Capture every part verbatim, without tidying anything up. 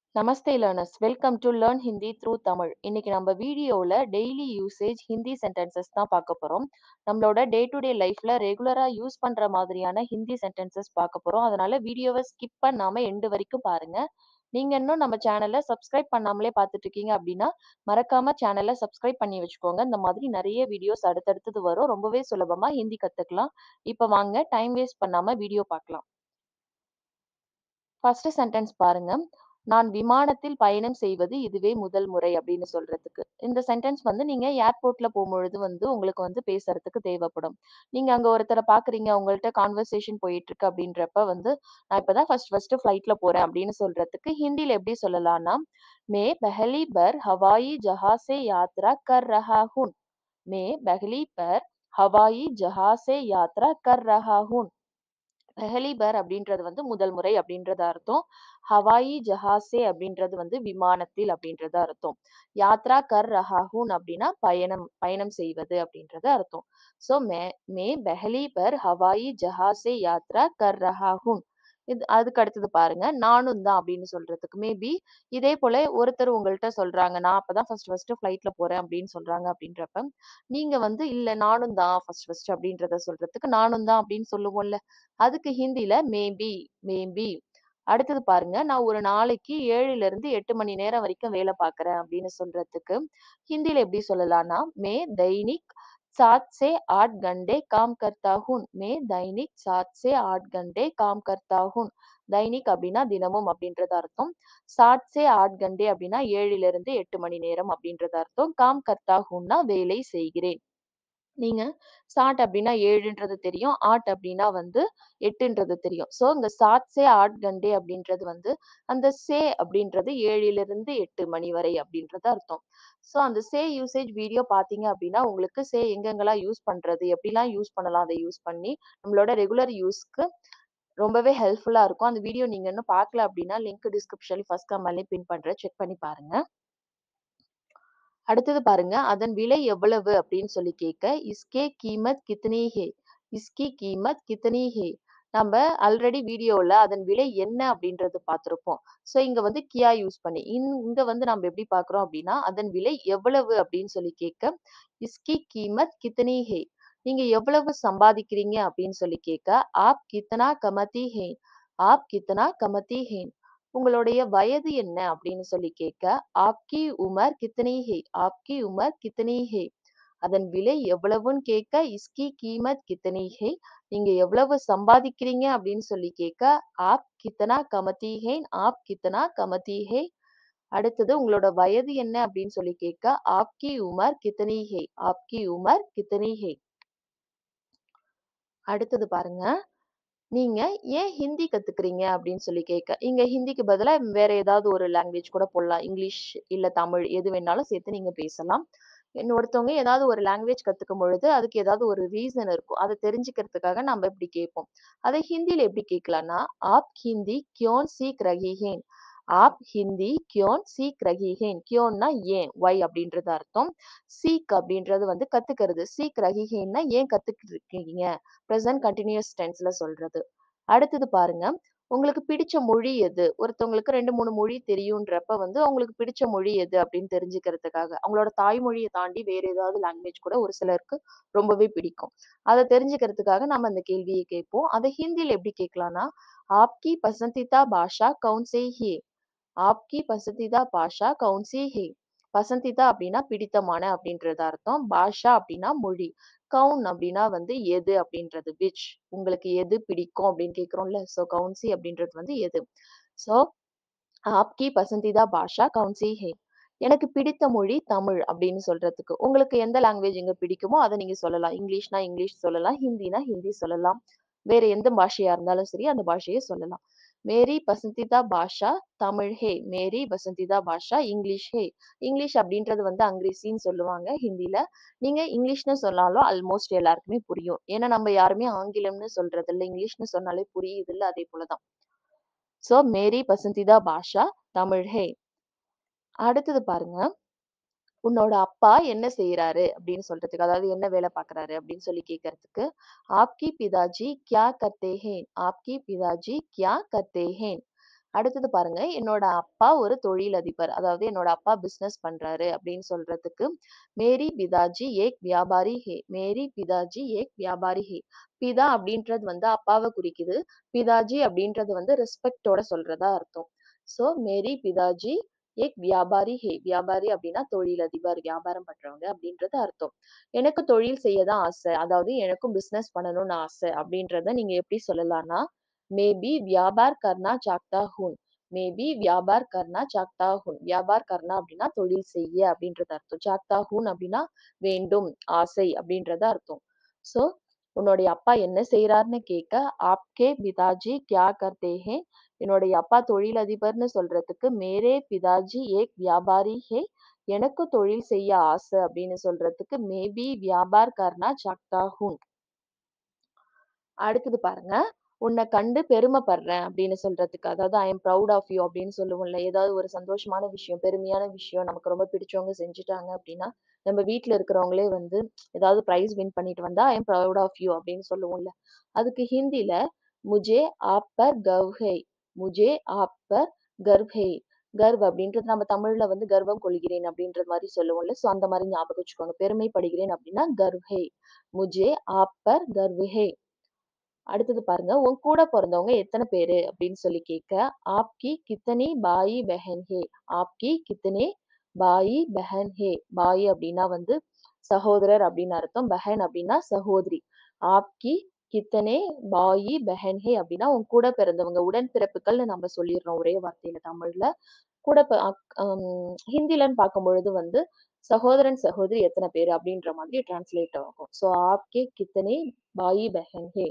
Namaste learners welcome to learn Hindi through Tamil. இன்னைக்கு நம்ம வீடியோவில் டெய்லி யூசேஜ் ஹிந்தி சென்டென்சஸ் தான் பார்க்க போகிறோம். நம்மளோட டே டு டே லைஃப்பில் ரெகுலராக யூஸ் பண்ணுற மாதிரியான ஹிந்தி சென்டென்சஸ் பார்க்க போகிறோம். அதனால வீடியோவை ஸ்கிப் பண்ணாமல் எண்டு வரைக்கும் பாருங்க. நீங்கள் இன்னும் நம்ம சேனலை சப்ஸ்கிரைப் பண்ணாமலே பார்த்துட்டு இருக்கீங்க அப்படின்னா மறக்காம சேனலை சப்ஸ்கிரைப் பண்ணி வச்சுக்கோங்க. இந்த மாதிரி நிறைய வீடியோஸ் அடுத்தடுத்தது வரும். ரொம்பவே சுலபமாக ஹிந்தி கற்றுக்கலாம். இப்போ வாங்க டைம் வேஸ்ட் பண்ணாமல் வீடியோ பார்க்கலாம். ஃபர்ஸ்ட் சென்டென்ஸ் பாருங்க. நான் விமானத்தில் பயணம் செய்வது இதுவே முதல் முறை அப்படின்னு சொல்றதுக்கு. இந்த சென்டென்ஸ் வந்து நீங்க ஏர்போர்ட்ல போகும்பொழுது வந்து உங்களுக்கு வந்து பேசுறதுக்கு தேவைப்படும். நீங்க அங்க ஒருத்தரை பாக்குறீங்க, உங்கள்ட்ட கான்வர்சேஷன் போயிட்டு இருக்கு அப்படின்றப்ப வந்து நான் இப்பதான் ஃபர்ஸ்ட் ஃபர்ஸ்ட் ஃபிளைட்ல போறேன் அப்படின்னு சொல்றதுக்கு ஹிந்தில எப்படி சொல்லலாம்னா, மே பஹலி பர் ஹவாயி ஜஹாஸ் से यात्रा कर रहा हूं. मैं पहली बार हवाई जहाज से यात्रा कर रहा हूं. பெஹலி பர் அப்படின்றது வந்து முதல் முறை அப்படின்றது அர்த்தம். ஹவாயி ஜஹாஸே அப்படின்றது வந்து விமானத்தில் அப்படின்றது அர்த்தம். யாத்ரா கர் ரஹாஹூன் அப்படின்னா பயணம் பயணம் செய்வது அப்படின்றது அர்த்தம். ஸோ மே மே பெஹலி பர் ஹவாயி ஜஹாஸே யாத்ரா கர் ரஹாஹூன். இது அதுக்கு அடுத்தது பாருங்க, நானும் தான் அப்படின்னு சொல்றதுக்கு மேபி இதே போல ஒருத்தர் உங்கள்கிட்ட சொல்றாங்க, நான் அப்பதான் ஃபர்ஸ்ட் ஃபர்ஸ்ட் ஃபிளைட்ல போறேன் அப்படின்னு சொல்றாங்க. அப்படின்றப்ப நீங்க வந்து இல்ல நானும் தான் ஃபர்ஸ்ட் ஃபர்ஸ்ட் அப்படின்றத சொல்றதுக்கு நானும் தான் அப்படின்னு சொல்லுவோம்ல, அதுக்கு ஹிந்தில மேபி மேபி. அடுத்தது பாருங்க, நான் ஒரு நாளைக்கு ஏழுல இருந்து எட்டு மணி நேரம் வரைக்கும் வேலை பார்க்குறேன் அப்படின்னு சொல்றதுக்கு ஹிந்தில எப்படி சொல்லலாம்னா, மே தைனிக் सात से आठ घंटे काम करता हूँ. मैं दैनिक सात से आठ घंटे काम करता हूँ. தைனிக் அப்படின்னா தினமும் அப்படின்றது அர்த்தம். சாட் சே ஆட் கண்டே அப்படின்னா ஏழுல இருந்து எட்டு மணி நேரம் அப்படின்றது அர்த்தம். காம் கர்த்தா ஹூன்னா வேலை செய்கிறேன். நீங்க சாட் அப்படின்னா ஏழுன்றது தெரியும். ஆட் அப்படின்னா வந்து எட்டுன்றது தெரியும். ஸோ இந்த சாத் சே ஆட் கண்டே அப்படின்றது வந்து அந்த சே அப்படின்றது ஏழிலிருந்து எட்டு மணி வரை அப்படின்றது அர்த்தம். ஸோ அந்த சே யூசேஜ் வீடியோ பார்த்தீங்க அப்படின்னா உங்களுக்கு சே எங்கெங்கெல்லாம் யூஸ் பண்றது, எப்படிலாம் யூஸ் பண்ணலாம் அதை யூஸ் பண்ணி நம்மளோட ரெகுலர் யூஸ்க்கு ரொம்பவே ஹெல்ப்ஃபுல்லா இருக்கும். அந்த வீடியோ நீங்க இன்னும் பார்க்கல அப்படின்னா லிங்க் டிஸ்கிரிப்ஷன்ல ஃபர்ஸ்ட் கமெண்ட்லயும் பின் பண்றேன். செக் பண்ணி பாருங்க. அடுத்தது பாருங்க, அதன் விலை எவ்வளவு அப்படின்னு சொல்லி கேட்க, இஸ்கே கீமத் கித்னி ஹே, இஸ்கி கீமத் கித்னி ஹே. நம்ம ஆல்ரெடி வீடியோல அதன் விலை என்ன அப்படின்றது பார்த்திருப்போம். ஸோ இங்க வந்து கியா யூஸ் பண்ணி இங்- இங்க வந்து நம்ம எப்படி பார்க்கிறோம் அப்படின்னா அதன் விலை எவ்வளவு அப்படின்னு சொல்லி கேட்க, இஸ்கி கீமத் கித்னி ஹே. நீங்க எவ்வளவு சம்பாதிக்கிறீங்க அப்படின்னு சொல்லி கேட்க, ஆப் கித்தனா கமதி ஹே, ஆப் கித்தனா கமதி ஹே. உங்களுடைய வயது என்ன அப்படின்னு சொல்லி கேட்க, ஆப்கி உமர் கித்தனி ஹே, ஆப்கி உமர் கித்தனி ஹே. அதன் விலை எவ்வளவுன்னு கேட்க, இஸ்கி கீமத் கித்தனி ஹே. நீங்க எவ்வளவு சம்பாதிக்கிறீங்க அப்படின்னு சொல்லி கேட்க, ஆப் கித்தனா கமதி ஹே, ஆப் கித்தனா கமதி ஹே. அடுத்தது உங்களோட வயது என்ன அப்படின்னு சொல்லி கேட்க, ஆப்கி உமர் கித்தனி ஹே, ஆப்கி உமர் கித்தனி ஹே. அடுத்தது பாருங்க, நீங்க ஏன் ஹிந்தி கத்துக்கிறீங்க அப்படின்னு சொல்லி கேட்க, இங்க ஹிந்திக்கு பதிலா வேற ஏதாவது ஒரு லாங்குவேஜ் கூட போடலாம். இங்கிலீஷ் இல்ல தமிழ் எது வேணாலும் சேர்த்து நீங்க பேசலாம். இன்னும் ஒருத்தவங்க ஏதாவது ஒரு லாங்குவேஜ் கத்துக்கும் பொழுது அதுக்கு ஏதாவது ஒரு ரீசன் இருக்கும். அதை தெரிஞ்சுக்கிறதுக்காக நம்ம இப்படி கேட்போம். அதை ஹிந்தில எப்படி கேட்கலாம்னா, ஆப் ஹிந்தி கியோன் சீக் ரஹி ஹேன். ஆப் ஹிந்தி கியோன் சீக் ரஹி ஹேன். கியோன்னா ஏன், ஒய் அப்படின்றது அர்த்தம். சீக் அப்படின்றது வந்து கத்துக்கிறது. சீக் ரஹி ஹேன்னா ஏன் கத்துக்கிட்டு இருக்கீங்க, ப்ரெசன்ட் கண்டினியூஸ் டென்ஸ்ல சொல்றது. அடுத்தது பாருங்க, உங்களுக்கு பிடிச்ச மொழி எது? ஒருத்தவங்களுக்கு ரெண்டு, மூணு மொழி தெரியுன்றப்ப வந்து அவங்களுக்கு பிடிச்ச மொழி எது அப்படின்னு தெரிஞ்சுக்கிறதுக்காக, அவங்களோட தாய்மொழிய தாண்டி வேற ஏதாவது லாங்குவேஜ் கூட ஒரு சிலருக்கு ரொம்பவே பிடிக்கும். அத தெரிஞ்சுக்கிறதுக்காக நம்ம அந்த கேள்விய கேட்போம். அத ஹிந்தில எப்படி கேட்கலாம்னா, "ஆப்கி பசந்தீதா பாஷா கௌன் சி ஹே?" ஆப்கி பசந்தீதா பாஷா கௌன் சி ஹே? பசந்தீதா அப்படின்னா பிடித்தமான அப்படின்றது அர்த்தம். பாஷா அப்படின்னா மொழி. கவுன் அப்படின்னா வந்து எது அப்படின்றது, விச். உங்களுக்கு எது பிடிக்கும் அப்படின்னு கேட்கிறோம்ல. ஸோ கவுன்சி அப்படின்றது வந்து எது. ஸோ ஆப்கி பசந்தீதா பாஷா கௌன்சி ஹே? எனக்கு பிடித்த மொழி தமிழ் அப்படின்னு சொல்றதுக்கு. உங்களுக்கு எந்த லாங்குவேஜ் இங்க பிடிக்குமோ அத நீங்க சொல்லலாம். இங்கிலீஷ்னா இங்கிலீஷ் சொல்லலாம். ஹிந்தினா ஹிந்தி சொல்லலாம். வேற எந்த பாஷையா இருந்தாலும் சரி அந்த பாஷைய சொல்லலாம். மேரி பசந்தீதா பாஷா தமிழ் ஹே. மேரி பசந்தீதா பாஷா இங்கிலீஷ் ஹே. இங்கிலீஷ் அப்படின்றது வந்து அங்கிரீசின்னு சொல்லுவாங்க ஹிந்தில. நீங்க இங்கிலீஷ்னு சொன்னாலும் ஆல்மோஸ்ட் எல்லாருக்குமே புரியும். ஏன்னா நம்ம யாருமே ஆங்கிலம்னு சொல்றது இல்ல. இங்கிலீஷ்னு சொன்னாலே புரியுதுல்ல, அதே போலதான். சோ மேரி பசந்தீதா பாஷா தமிழ் ஹே. அடுத்தது பாருங்க, உன்னோட அப்பா என்ன செய்றாரு அப்படின்னு சொல்றதுக்கு, அதாவது என்ன வேலை பார்க்குறாரு அப்படின்னு சொல்லி கேட்கறதுக்கு, ஆப்கி பிதாஜி கியா கர்த்தே ஹேன்? ஆப்கி பிதாஜி கியா கர்த்தே ஹேன்? அடுத்தது பாருங்க, என்னோட அப்பா ஒரு தொழிலதிபர். அதாவது என்னோட அப்பா பிசினஸ் பண்றாரு அப்படின்னு சொல்றதுக்கு, மேரி பிதாஜி ஏக் வியாபாரி ஹே. மேரி பிதாஜி ஏக் வியாபாரி ஹே. பிதா அப்படின்றது வந்து அப்பாவ குறிக்குது. பிதாஜி அப்படின்றது வந்து ரெஸ்பெக்ட்டோட சொல்றதா அர்த்தம். ஸோ மேரி பிதாஜி ஏக் வியாபாரி ஹே. வியாபாரி அப்படின்னா தொழிலதிபர், வியாபாரம் பண்றவங்க அப்படின்றது அர்த்தம். எனக்கு தொழில் செய்ய தான் ஆசை. அதாவது எனக்கும் பிசினஸ் பண்ணணும்னு ஆசை அப்படின்றத நீங்க எப்படி சொல்லலாம்னா, मैं भी व्यापार करना चाहता हूँ. मैं भी व्यापार करना चाहता हूँ. व्यापार करना அப்படின்னா தொழில் செய்ய அப்படின்றது அர்த்தம். चाहता हूँ அப்படின்னா வேண்டும், ஆசை அப்படின்றது அர்த்தம். சோ உன்னுடைய அப்பா என்ன செய்றாருன்னு கேட்க, आपके पिताजी क्या करते हैं? என்னுடைய அப்பா தொழிலதிபர்னு சொல்றதுக்கு, मेरे पिताजी एक व्यापारी है. எனக்கு தொழில் செய்ய ஆசை அப்படின்னு சொல்றதுக்கு, मैं भी व्यापार करना चाहता हूँ. அடுத்தது பாருங்க. உன்ன கண்டு பெருமைப்படுறேன் அப்படின்னு சொல்றதுக்கு. அதாவது I am proud of you அப்படின்னு சொல்லுவோம்ல. ஏதாவது ஒரு சந்தோஷமான விஷயம், பெருமையான விஷயம் நமக்கு ரொம்ப பிடிச்சவங்க செஞ்சுட்டாங்க அப்படின்னா, நம்ம வீட்ல இருக்கிறவங்களே வந்து ஏதாவது பிரைஸ் வின் பண்ணிட்டு வந்தா, I am proud of you அப்படின்னு சொல்லுவோம்ல. அதுக்கு ஹிந்தில முझे आप पर गर्व है. मुझे आप पर गर्व है. கர்வ் அப்படின்றது நம்ம தமிழ்ல வந்து கர்வம் கொள்கிறேன் அப்படின்ற மாரி சொல்லுவோம்ல. சோ அந்த மாரி ஞாபகம் வச்சுக்கோங்க. பெருமைப்படுகிறேன் அப்படின்னா கர்வ் है. मुझे आप पर गर्व है. அடுத்தது பாருங்க. உன் கூட பொறந்தவங்க எத்தன பேரு? அப்படின்னு சொல்லி கேட்க, ஆப்கி கித்தனி பாயி பெஹன் ஹே? ஆப்கி கித்தனே பாயி பெஹன் ஹே? பாயி அப்படின்னா வந்து சகோதரர் அப்படின்னு அர்த்தம். பெஹன் அப்படின்னா சகோதரி. ஆப்கி கித்தனே பாயி பெஹன் ஹே அப்படின்னா உன் கூட பிறந்தவங்க, உடன்பிறப்புகள்னு நம்ம சொல்லிடுறோம் ஒரே வார்த்தையில தமிழ்ல. கூட ப அக் அம் ஹிந்திலன்னு பார்க்கும்பொழுது வந்து சகோதரன், சகோதரி எத்தன பேரு? அப்படின்ற மாதிரி டிரான்ஸ்லேட் ஆகும். ஸோ ஆப்கே கித்தனே பாயி பெஹன் ஹே?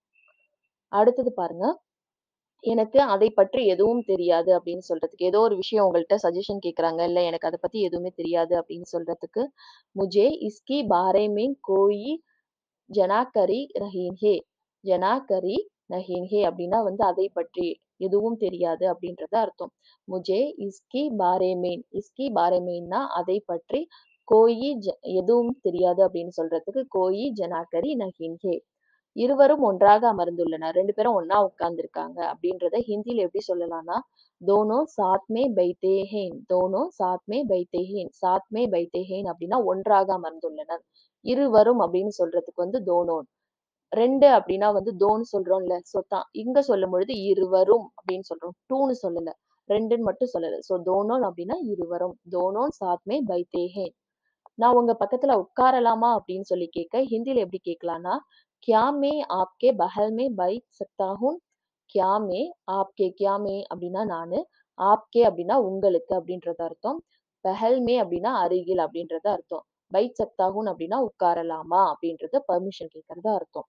அடுத்தது பாருங்க. எனக்கு அதைப் பற்றி எதுவும் தெரியாது அப்படின்னு சொல்றதுக்கு. ஏதோ ஒரு விஷயம் உங்கள்ட்ட சஜஷன் கேட்கறாங்க. இல்ல எனக்கு அத பத்தி எதுவுமே தெரியாது அப்படின்னு சொல்றதுக்கு, मुझे इसके बारे में कोई ஜனாக்கரி ரஹீன் ஹே. ஜனாக்கரி நஹீன் ஹே அப்படின்னா வந்து அதைப் பற்றி எதுவும் தெரியாது அப்படின்றது அர்த்தம். मुझे इसके बारे में इसके बारे मेंனா அதைப் பற்றி, கோயி ஜ எதுவும் தெரியாது அப்படின்னு சொல்றதுக்கு, கோயி ஜனாக்கரி நஹீன் ஹே. இருவரும் ஒன்றாக அமர்ந்துள்ளனர். ரெண்டு பேரும் ஒண்ணா உட்கார்ந்திருக்காங்க அப்படின்றத ஹிந்தில எப்படி சொல்லலாம்னா, दोनों साथ में बैठे हैं. दोनों साथ में बैठे हैं. साथ में बैठे हैं அப்படின்னா ஒன்றாக அமர்ந்துள்ளனர். இருவரும் அப்படின்னு சொல்றதுக்கு வந்து दोनों. ரெண்டு அப்படின்னா வந்து தோன்னு சொல்றோம்ல. சோ தான் இங்க சொல்லும் பொழுது இருவரும் அப்படின்னு சொல்றோம். டூன்னு சொல்லல. ரெண்டுன்னு மட்டும் சொல்லல. சோ दोनों அப்படின்னா இருவரும். दोनों साथ में बैठे हैं. நான் உங்க பக்கத்துல உட்காரலாமா அப்படின்னு சொல்லி கேட்க, ஹிந்தில எப்படி கேட்கலாம்னா, क्या मैं आपके बगल में बैठ सकता हूँ? क्या मैं आपके क्या मैं அப்படின்னா நானு, आपके அப்படின்னா உங்களுக்கு அப்படின்றது அர்த்தம். बगल में அப்படின்னா அருகில் அப்படின்றது அர்த்தம். बैठ सकता हूँ அப்படின்னா உட்காரலாமா அப்படின்றது பெர்மிஷன் கேட்கறதா அர்த்தம்.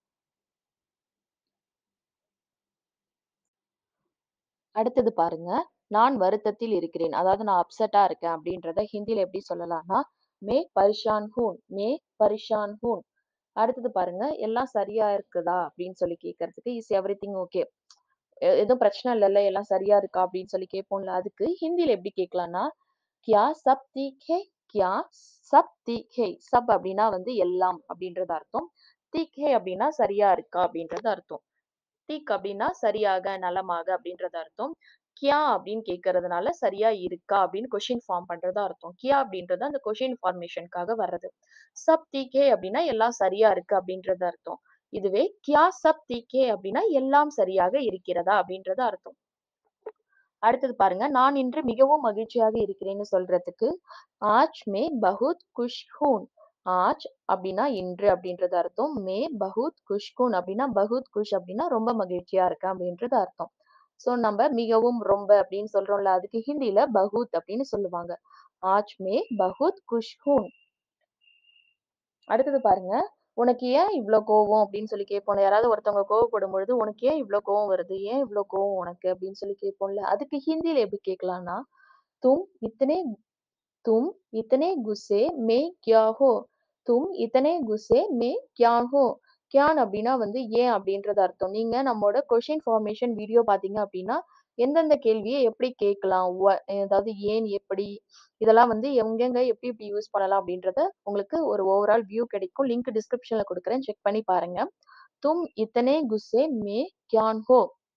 அடுத்தது பாருங்க. நான் வருத்தத்தில் இருக்கிறேன். அதாவது நான் அப்செட்டா இருக்கேன் அப்படின்றத ஹிந்தில எப்படி சொல்லலாம்னா, मैं परेशान हूँ. मैं परेशान हूँ. அடுத்தது பாருங்க. எல்லாம் சரியா இருக்குதா? அப்படின்னு சொல்லி கேட்கறதுக்கு, இஸ் எவரிதிங் ஓகே? எ எதுவும் பிரச்சனை இல்லல்ல? எல்லாம் சரியா இருக்கா? அப்படின்னு சொல்லி கேட்போம்ல. அதுக்கு ஹிந்தில எப்படி கேட்கலாம்னா, क्या सब ठीक है? क्या सब ठीक है? सब அப்படின்னா வந்து எல்லாம் அப்படின்றது அர்த்தம். ठीक है அப்படின்னா சரியா இருக்கா? அப்படின்றது அர்த்தம். ठीक அப்படின்னா சரியாக, நலமாக அப்படின்றது அர்த்தம். क्या அப்படின்னு கேட்கறதுனால சரியா இருக்கா அப்படின்னு கொஸ்டின் ஃபார்ம் பண்றதா அர்த்தம். क्या அப்படின்றது அந்த கொஸ்டின் ஃபார்மேஷனுக்காக வர்றது. सब ठीक है அப்படின்னா எல்லாம் சரியா இருக்கு அப்படின்றது அர்த்தம். இதுவே क्या सब ठीक है அப்படின்னா எல்லாம் சரியாக இருக்கிறதா அப்படின்றது அர்த்தம். அடுத்தது பாருங்க. நான் இன்று மிகவும் மகிழ்ச்சியாக இருக்கிறேன்னு சொல்றதுக்கு, आज मैं बहुत खुश हूँ. आज அப்படின்னா இன்று அப்படின்றது அர்த்தம். मैं बहुत खुश हूँ அப்படின்னா बहुत खुश அப்படின்னா ரொம்ப மகிழ்ச்சியா இருக்கேன் அப்படின்றது அர்த்தம். சோ நம்ம மிகவும், ரொம்ப அப்படின்னு சொல்றோம்ல. அதுக்கு ஹிந்தில बहुत அப்படின்னு சொல்லுவாங்க. आज मैं बहुत खुश हूँ. அடுத்தது பாருங்க. உனக்கு ஏன் இவ்ளோ கோவம் அப்படின்னு சொல்லி கேட்போம்ல. யாராவது ஒருத்தவங்க கோவப்படும் பொழுது, உனக்கு ஏன் இவ்ளோ கோவம் வருது? ஏன் இவ்ளோ கோவம் உனக்கு? அப்படின்னு சொல்லி கேட்போம்ல. அதுக்கு ஹிந்தில எப்படி கேட்கலாம்னா, तुम इतने तुम इतने गुस्से में क्या हो? तुम इतने गुस्से में क्या हो? क्याன் அப்படின்னா வந்து ஏன் அப்படின்றது அர்த்தம். நீங்க நம்மோட கொஸ்டின் ஃபார்மேஷன் வீடியோ பார்த்தீங்க அப்படின்னா, எந்தெந்த கேள்விய எப்படி கேட்கலாம்? வ அதாவது ஏன், எப்படி இதெல்லாம் வந்து எங்கெங்க எப்படி எப்படி யூஸ் பண்ணலாம் அப்படின்றத உங்களுக்கு ஒரு ஓவரால் வியூ கிடைக்கும். லிங்க் டிஸ்கிரிப்ஷன்ல குடுக்குறேன். செக் பண்ணி பாருங்க. तुम इतने गुस्से में क्यान हो?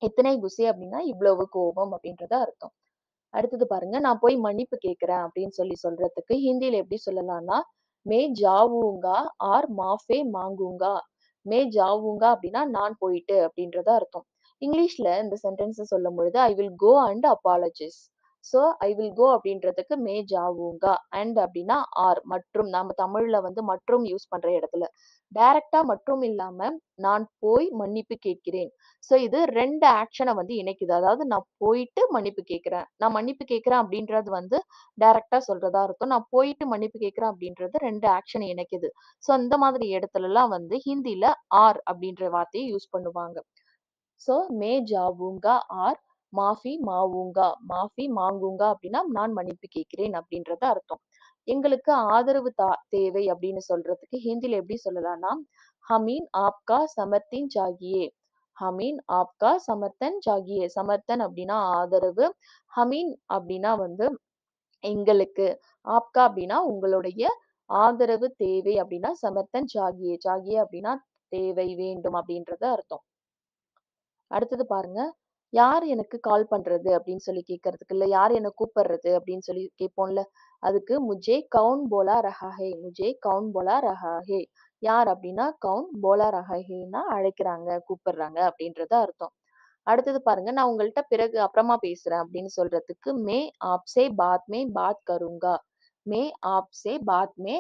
இத்தனை குஸ்ஸே அப்படின்னா இவ்வளவு கோபம் அப்படின்றது அர்த்தம். அடுத்தது பாருங்க, நான் போய் மன்னிப்பு கேட்கிறேன் அப்படின்னு சொல்லி சொல்றதுக்கு ஹிந்தியில எப்படி சொல்லலாம்னா, மே ஜாவூங்கா ஆர் மாஃபே மாங்கூங்கா. மே ஜாவூங்கா அப்படின்னா நான் போயிட்டு அப்படின்றது அர்த்தம். இங்கிலீஷ்ல இந்த சென்டென்ஸ் சொல்லும் பொழுது I will go and apologise. So I will go அப்படின்றதுக்கு மே ஜாவூங்கா அண்ட் அப்படின்னா ஆர் மற்றும் நாம தமிழ்ல வந்து மற்றும் யூஸ் பண்ற இடத்துல டைரக்டா மற்றும் இல்லாம நான் போய் மன்னிப்பு கேட்கிறேன். ஸோ இது ரெண்டு ஆக்ஷன வந்து இணைக்குது. அதாவது நான் போயிட்டு மன்னிப்பு கேட்கிறேன். நான் மன்னிப்பு கேட்கிறேன் அப்படின்றது வந்து டைரக்ட்டா சொல்றதா அர்த்தம். நான் போயிட்டு மன்னிப்பு கேட்கிறேன் அப்படின்றது ரெண்டு ஆக்ஷன இணைக்குது. ஸோ இந்த மாதிரி இடத்துலலாம் வந்து ஹிந்தில ஆர் அப்படின்ற வார்த்தைய யூஸ் பண்ணுவாங்க. ஸோ மே ஜாவூங்கா ஆர் மாஃபி மாவூங்கா. மாஃபி மாங்கூங்கா அப்படின்னா நான் மன்னிப்பு கேட்கிறேன் அப்படின்றது அர்த்தம். எங்களுக்கு ஆதரவு தா தேவை அப்படின்னு சொல்றதுக்கு ஹிந்தில எப்படி சொல்லலாம்னா, ஹமீன் ஆப்கா சமர்த்தின் சாகியே. ஹமீன் ஆப்கா சமர்த்தன் சாகியே. சமர்த்தன் அப்படின்னா ஆதரவு. ஹமீன் அப்படின்னா வந்து எங்களுக்கு. ஆப்கா அப்படின்னா உங்களுடைய ஆதரவு தேவை அப்படின்னா சமர்த்தன் சாகியே. சாகியே அப்படின்னா தேவை, வேண்டும் அப்படின்றது அர்த்தம். அடுத்தது பாருங்க, யார் எனக்கு கால் பண்றது அப்படின்னு சொல்லி கேட்கறதுக்கு, இல்ல யார் என்ன கூப்பிடுறது அப்படின்னு சொல்லி கேட்போம்ல. அதுக்கு முஜே கவுன் போலா ரஹா ஹே. முஜே கவுன் போலா ரஹா ஹே. யார் அப்படின்னா கவுன் போலா ரஹா ஹேன்னா அழைக்கிறாங்க, கூப்பிடுறாங்க அப்படின்றது அர்த்தம். அடுத்தது பாருங்க, நான் உங்கள்ட்ட பிறகு அப்புறமா பேசுறேன் அப்படின்னு சொல்றதுக்கு மே ஆப்சே பாத் மே பாத் கரூங்கா. மே ஆப்சே பாத் மே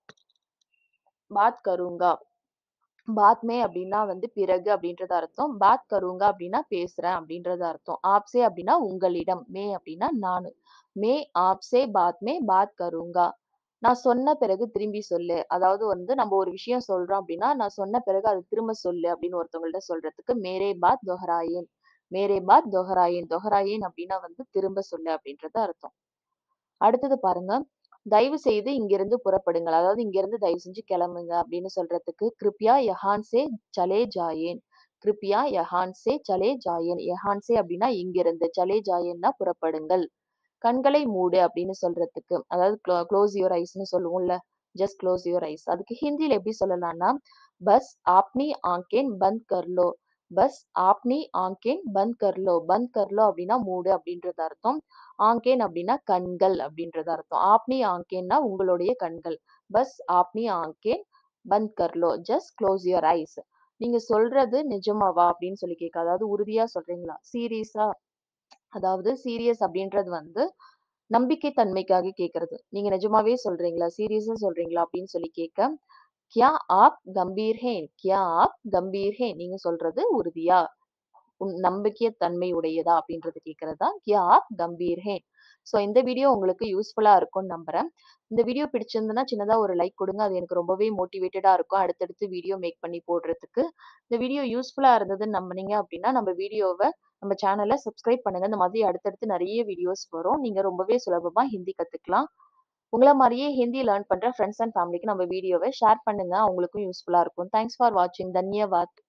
பாத் கரூங்கா. பாத் மே அப்படின்னா வந்து பிறகு அப்படின்றது அர்த்தம். பாத் கரூங்கா அப்படின்னா பேசுறேன் அப்படின்றது அர்த்தம். ஆப்சே அப்படின்னா உங்களிடம். மே அப்படின்னா நானு. மே ஆப்சே பாத் மே பாத் கரூங்கா. நான் சொன்ன பிறகு திரும்பி சொல்லு. அதாவது வந்து நம்ம ஒரு விஷயம் சொல்றோம் அப்படின்னா, நான் சொன்ன பிறகு அது திரும்ப சொல்லு அப்படின்னு ஒருத்தவங்கள்ட்ட சொல்றதுக்கு மேரே பாத் தொஹராயேன். மேரே பாத் தொஹராயேன். தொஹராயேன் அப்படின்னா வந்து திரும்ப சொல்லு அப்படின்றது அர்த்தம். அடுத்தது பாருங்க. தயவு செய்து இங்கிருந்து புறப்படுங்கள். அதாவது இங்கிருந்து தயவு செஞ்சு கிளம்புங்க அப்படின்னு சொல்றதுக்கு கிருப்யா யஹான் சே சலே ஜாயேன். கிருப்யா யஹான் சே சலே ஜாயேன். யஹான் சே அப்படின்னா இங்கிருந்து. சலே ஜாயேன்னா புறப்படுங்கள். கண்களை மூடு அப்படின்னு சொல்றதுக்கு அதாவது க்ளோஸ் யுவர் ஐஸ்ன்னு சொல்லுவோம்ல. Just close your eyes. அதுக்கு ஹிந்தில எப்படி சொல்லலாம்னா, பஸ் ஆப்னி ஆங்கேன் பந்த் கர்லோ. பஸ் ஆப்னி ஆங்கேன் பந்த் கர்லோ. பந்த் கர்லோ அப்படின்னா மூடு அப்படின்றது அர்த்தம். ஆங்கேன் அப்படின்னா கண்கள் அப்படின்றது அர்த்தம். ஆப்னி ஆங்கேன்னா உங்களுடைய கண்கள். பஸ் ஆப்னி ஆங்கேன் பந்த் கர்லோ. Just close your eyes. நீங்க சொல்றது நிஜமாவா அப்படின்னு சொல்லி கேட்க. அதாவது உறுதியா சொல்றீங்களா? சீரியஸா? அதாவது சீரியஸ் அப்படின்றது வந்து நம்பிக்கை தன்மைக்காக கேட்கறது. நீங்க நிஜமாவே சொல்றீங்களா? சீரியஸா சொல்றீங்களா? அப்படின்னு சொல்லி கேட்க, "கியா ஆப் கம்பீர் ஹே?" கியா ஆப் கம்பீர் ஹே? நீங்க சொல்றது உறுதியா? உன் நம்பிக்கை தன்மை உடையதா? அப்படின்றது கேட்கறது தான் "கியா ஆப் கம்பீர் ஹே?" ஸோ இந்த வீடியோ உங்களுக்கு யூஸ்ஃபுல்லா இருக்கும்னு நம்புறேன். இந்த வீடியோ பிடிச்சிருந்ததுன்னா சின்னதா ஒரு லைக் கொடுங்க. அது எனக்கு ரொம்பவே மோட்டிவேட்டடா இருக்கும் அடுத்தடுத்து வீடியோ மேக் பண்ணி போடுறதுக்கு. இந்த வீடியோ யூஸ்ஃபுல்லா இருந்ததுன்னு நம்புனீங்க அப்படின்னா, நம்ம வீடியோவ நம்ம சேனல சப்ஸ்கிரைப் பண்ணுங்க. இந்த மாதிரி அடுத்தடுத்து நெறைய வீடியோஸ் வரும். நீங்க ரொம்பவே சுலபமா ஹிந்தி கத்துக்கலாம். உங்கள மாரியே ஹிந்தி லேர்ன் பண்ற ஃபிரெண்ட்ஸ் அண்ட் ஃபேமிலிக்கு நம்ம வீடியோவ ஷேர் பண்ணுங்க. அவங்களுக்கும் யூஸ்ஃபுல்லா இருக்கும். தேங்க்ஸ் ஃபார் வாட்சிங். தன்யவாத்.